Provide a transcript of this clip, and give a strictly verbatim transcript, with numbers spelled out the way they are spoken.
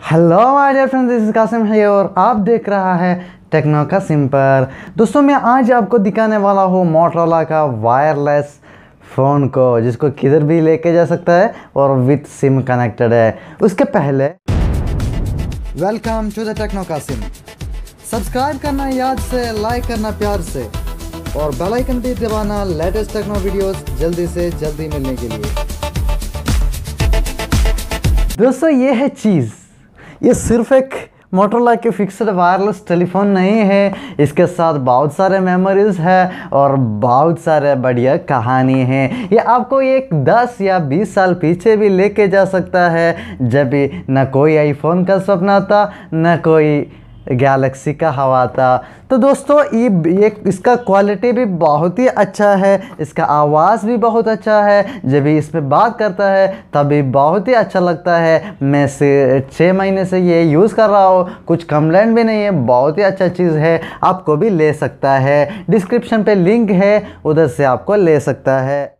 Hello my dear friends, this is Qasim है और आप देख रहा है टेक्नो का सिंपर। दोस्तों मैं आज आपको दिखाने वाला हूँ मोटरोला का वायरलेस फ़ोन को, जिसको किधर भी लेके जा सकता है और विथ सिम कनेक्टेड है। उसके पहले वेलकम टू द टेक्नो का सिम। सब्सक्राइब करना याद से, लाइक करना प्यार से और बेल आइकन भी दबाना लेटेस्ट टेक्नो वीडियोस जल्दी से जल्दी मिलने के लिए। दोस्तों ये है चीज़, ये सिर्फ एक मोटरोला की फिक्स्ड वायरलेस टेलीफोन नहीं है, इसके साथ बहुत सारे मेमोरीज है और बहुत सारे बढ़िया कहानी है। ये आपको एक दस या बीस साल पीछे भी लेके जा सकता है, जब भी न कोई आईफोन का सपना था न कोई गैलेक्सी का हवा था। तो दोस्तों ये ये इसका क्वालिटी भी बहुत ही अच्छा है, इसका आवाज़ भी बहुत अच्छा है, जब भी इस पर बात करता है तभी बहुत ही अच्छा लगता है। मैं से छः महीने से ये यूज़ कर रहा हूँ, कुछ कंप्लेंट भी नहीं है, बहुत ही अच्छा चीज़ है। आपको भी ले सकता है, डिस्क्रिप्शन पे लिंक है, उधर से आपको ले सकता है।